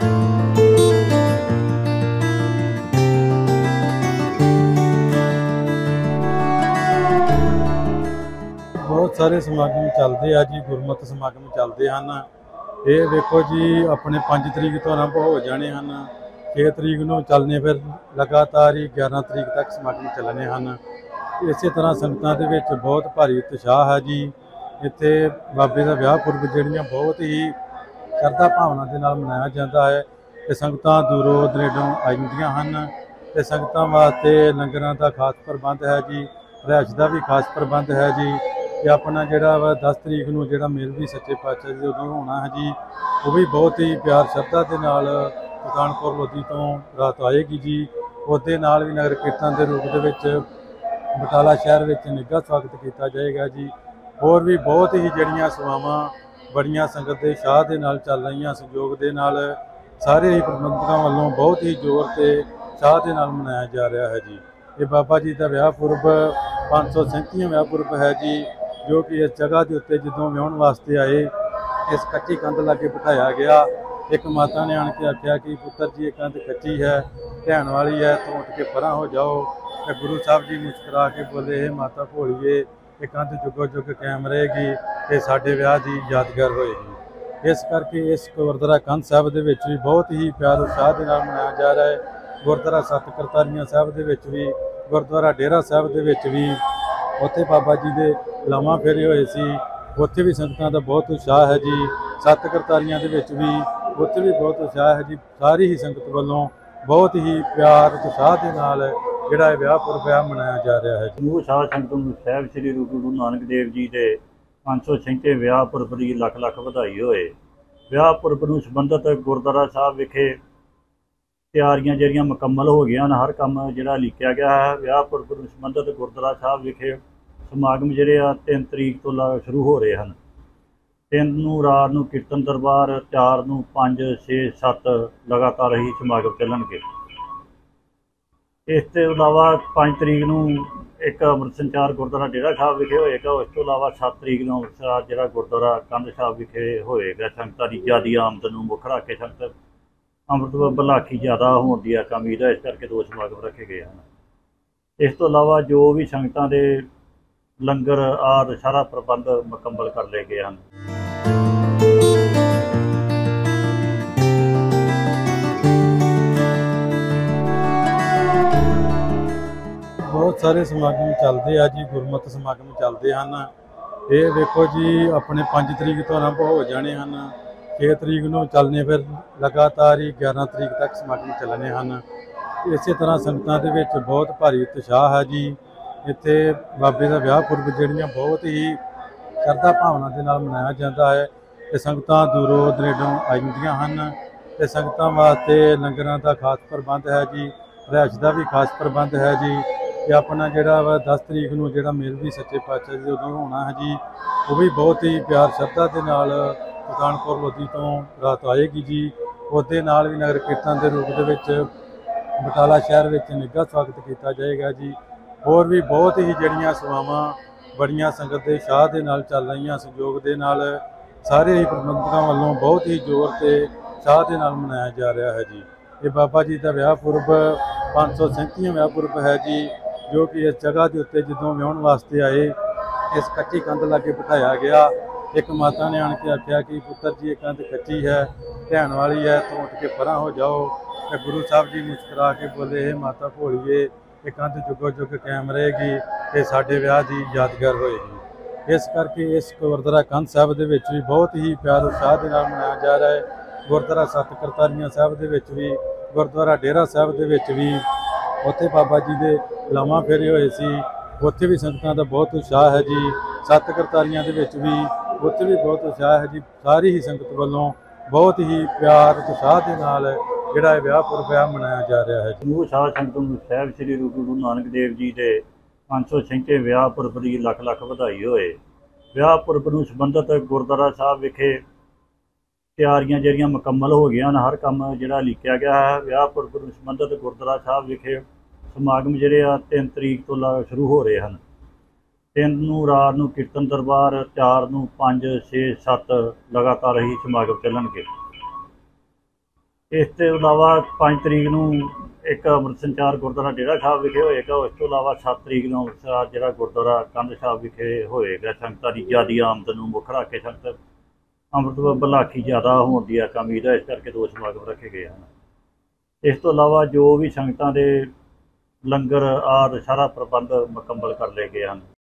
बहुत सारे समागम चलते हैं जी, गुरमत समागम चलते हैं। ये देखो जी अपने 5 तरीक तो आरंभ हो जाने हैं, 6 तरीक को चलने, फिर लगातार ही 11 तरीक तक समागम चलने हैं। इस तरह संगतां दे विच बहुत भारी उत्साह है जी। इत्थे बाबे का विआह पुरब जिहड़ियां बहुत ही श्रद्धा भावना के नाल मनाया जाता है। ते संगतां दूरों दनेडों आइंदियां हन ते संगतां वास्ते लंगरां दा खास प्रबंध है जी, रिहाइश का भी खास प्रबंध है जी। ते अपना जिहड़ा वा 10 तरीक नूं जिहड़ा मेल भी सच्चे पातशाह जी उदों होना है जी, वो भी बहुत ही प्यार श्रद्धा के नाल सुल्तानपुर लोधी तो रात आएगी जी। उसदे नाल भी नगर कीर्तन के रूप दे विच बटाला शहर में निੱਘਾ स्वागत किया जाएगा जी। होर भी बहुत ही जड़ियाँ सवावां बड़ियां संगत के शाह के नाल चल रही, संयोग के नाल सारे ही प्रबंधकों वालों बहुत ही जोर से शाह के नाल मनाया जा रहा है जी। ये बाबा जी का विआह पुरब 537वां विआह पुरब है जी, जो कि इस जगह के उत्ते जदों विआहण वास्ते आए इस कच्ची कंध लागे बिठाया गया। एक माता ने आन के आख्या कि पुत्र जी ये कंध कच्ची है, ढहण वाली है, तो उठ के परां हो जाओ। तो गुरु साहब जी मुस्कुरा के बोले, हे माता भोलीए, ये कंध जुगो जुग कायम रहेगी, ये साडे विआह की यादगार होएगी। इस करके इस गुरुद्वारा कंध साहब के विच भी बहुत ही प्यार उत्साह के नाल मनाया जा रहा है। गुरुद्वारा सत करतारियां साहब के विच भी, गुरुद्वारा डेरा साहब के विच भी, उत्थे बाबा जी के लावां फेरे होए सी, उत्थे भी संगतां दा बहुत उत्साह है जी। सत करतारियां दे विच भी उत्थे भी बहुत उत्साह है जी। सारी ही संगत वालों बहुत ही प्यार उत्साह के नाल जिहड़ा विआह पुरब है मनाया जा रहा है। समूह साध संगत नूं साहिब श्री गुरु नानक देव जी के 536वें विआह पुरब की लख लख वधाई होए। विआह पुरब नूं संबंधित गुरुद्वारा साहब विखे ਤਿਆਰੀਆਂ ਜਿਹੜੀਆਂ ਮੁਕੰਮਲ ਹੋ ਗਈਆਂ ਹਨ। हर ਕੰਮ ਜਿਹੜਾ ਲਿਖਿਆ ਗਿਆ है। ਵਿਆਹ ਪੁਰਬ ਨੂੰ ਸੰਬੰਧਿਤ ਗੁਰਦੁਆਰਾ ਸਾਹਿਬ ਵਿਖੇ ਸਮਾਗਮ ਜਿਹੜੇ ਆ 3 ਤਰੀਕ ਤੋਂ ਸ਼ੁਰੂ ਹੋ ਰਹੇ ਹਨ। 3 ਨੂੰ ਰਾਤ ਨੂੰ ਕੀਰਤਨ ਦਰਬਾਰ, 4 ਨੂੰ 5, 6, 7 ਲਗਾਤਾਰ ਹੀ ਸਮਾਗਮ ਚੱਲਣਗੇ। ਇਸ ਤੋਂ ਇਲਾਵਾ 5 ਤਰੀਕ ਨੂੰ ਇੱਕ ਅੰਮ੍ਰਿਤ ਸੰਚਾਰ ਗੁਰਦੁਆਰਾ ਡੇਰਾ ਸਾਹਿਬ ਵਿਖੇ ਹੋਏਗਾ। ਉਸ ਤੋਂ ਇਲਾਵਾ 7 ਤਰੀਕ ਨੂੰ ਅੰਮ੍ਰਿਤਸਰ ਜਿਹੜਾ ਗੁਰਦੁਆਰਾ ਕੰਧ ਸਾਹਿਬ ਵਿਖੇ ਹੋਏਗਾ। ਸੰਗਤਾਂ ਦੀ ਜ਼ਿਆਦੀ ਆਮਦ ਨੂੰ ਮੁੱਖ ਰੱਖ ਕੇ ਸੰਗਤ ਅੰਮ੍ਰਿਤ ਬਲਾਕੀ ਜ਼ਿਆਦਾ ਹੋਣ ਦੀ ਉਮੀਦ ਹੈ, ਇਸ ਕਰਕੇ 2 ਸਮਾਗਮ ਰੱਖੇ ਗਏ ਹਨ। ਇਸ ਤੋਂ ਇਲਾਵਾ ਜੋ ਵੀ ਸੰਗਤਾਂ ਦੇ ਲੰਗਰ ਆਦਿ ਸਾਰਾ ਪ੍ਰਬੰਧ ਮੁਕੰਮਲ ਕਰ ਲਏ ਗਏ ਹਨ। बहुत सारे समागम चलते हैं जी, गुरमत समागम चलते हैं। ये देखो जी अपने 5 तरीक तो आरंभ हो जाने हैं, 6 तरीक को चलने, फिर लगातार ही 11 तरीक तक समागम चलने हैं। इस तरह संगतां दे विच बहुत भारी उत्साह है जी। इत्थे बाबे का विआह पुरब जिहड़ियां बहुत ही श्रद्धा भावना के नाल मनाया जाता है। ते संगतां दूरों दनेडों आइंदियां हन ते संगतां वास्ते लंगरां दा खास प्रबंध है जी, रिहाइश का भी खास प्रबंध है जी। ते अपना जिहड़ा वा 10 तरीक नूं जिहड़ा मेल भी सच्चे पातशाह जी उदों होना है जी, वो भी बहुत ही प्यार श्रद्धा के नाल सुल्तानपुर लोधी तो रात आएगी जी। उसदे नाल भी नगर कीर्तन के रूप दे विच बटाला शहर में निੱਘਾ स्वागत किया जाएगा जी। होर भी बहुत ही जड़ियाँ सवावां बड़ियां संगत के शाह के नाल चल रही, संयोग के नाल सारे ही प्रबंधकों वालों बहुत ही जोर से शाह के नाल मनाया जा रहा है जी। ये बाबा जी का विआह पुरब 537वां विआह पुरब है जी, जो कि इस जगह के उत्ते जदों विआहण वास्ते आए इस कच्ची कंध लागे बिठाया गया। एक माता ने आन के आख्या कि पुत्र जी ये कंध कच्ची है, ढहण वाली है, तो उठ के परां हो जाओ। तो गुरु साहब जी मुस्कुरा के बोले, हे माता भोलीए, ये कंध जुगो जुग कायम रहेगी, ये साडे विआह की यादगार होएगी। इस करके इस गुरुद्वारा कंध साहब के विच भी बहुत ही प्यार उत्साह के नाल मनाया जा रहा है। गुरुद्वारा सत करतारियां साहब के विच भी, गुरुद्वारा डेरा साहब के विच भी, उत्थे बाबा जी के लावां फेरे होए सी, उत्थे भी संगतां दा बहुत उत्साह है जी। सत करतारियां दे विच भी उत्थे भी बहुत उत्साह है जी। सारी ही संगत वालों बहुत ही प्यार उत्साह के नाल जिहड़ा विआह पुरब है मनाया जा रहा है। समूह साध संगत नूं साहिब श्री गुरु नानक देव जी के 536वें विआह पुरब की लख लख वधाई होए। विआह पुरब नूं संबंधित गुरुद्वारा साहब विखे ਤਿਆਰੀਆਂ ਜਿਹੜੀਆਂ ਮੁਕੰਮਲ ਹੋ ਗਈਆਂ ਹਨ। हर ਕੰਮ ਜਿਹੜਾ ਲਿਖਿਆ ਗਿਆ ਹੈ। ਵਿਆਹ ਪੁਰਬ ਨੂੰ ਸੰਬੰਧਿਤ ਗੁਰਦੁਆਰਾ ਸਾਹਿਬ ਵਿਖੇ ਸਮਾਗਮ ਜਿਹੜੇ ਆ 3 ਤਰੀਕ ਤੋਂ ਸ਼ੁਰੂ ਹੋ ਰਹੇ ਹਨ। 3 ਨੂੰ ਰਾਤ ਨੂੰ ਕੀਰਤਨ ਦਰਬਾਰ, 4 ਨੂੰ 5, 6, 7 ਲਗਾਤਾਰ ਹੀ ਸਮਾਗਮ ਚੱਲਣਗੇ। ਇਸ ਤੋਂ ਇਲਾਵਾ 5 ਤਰੀਕ ਨੂੰ ਇੱਕ ਅੰਮ੍ਰਿਤ ਸੰਚਾਰ ਗੁਰਦੁਆਰਾ ਡੇਰਾ ਸਾਹਿਬ ਵਿਖੇ ਹੋਏਗਾ। ਉਸ ਤੋਂ ਇਲਾਵਾ 7 ਤਰੀਕ ਨੂੰ ਅੰਮ੍ਰਿਤਸਰ ਜਿਹੜਾ ਗੁਰਦੁਆਰਾ ਕੰਧ ਸਾਹਿਬ ਵਿਖੇ ਹੋਏਗਾ। ਸੰਗਤਾਂ ਦੀ ਜ਼ਿਆਦੀ ਆਮਦ ਨੂੰ ਮੁੱਖ ਰੱਖ ਕੇ ਸੰਗਤ ਅੰਮ੍ਰਿਤ ਬਲਾਖੀ ਜ਼ਿਆਦਾ ਹੋਣ ਦੀ ਉਮੀਦ ਹੈ, ਇਸ ਕਰਕੇ 2 ਸਮਾਗਮ ਰੱਖੇ ਗਏ ਹਨ। ਇਸ ਤੋਂ ਇਲਾਵਾ ਜੋ ਵੀ ਸੰਗਤਾਂ ਦੇ ਲੰਗਰ ਆਦਿ ਸਾਰਾ ਪ੍ਰਬੰਧ ਮੁਕੰਮਲ ਕਰ ਲਏ ਗਏ ਹਨ।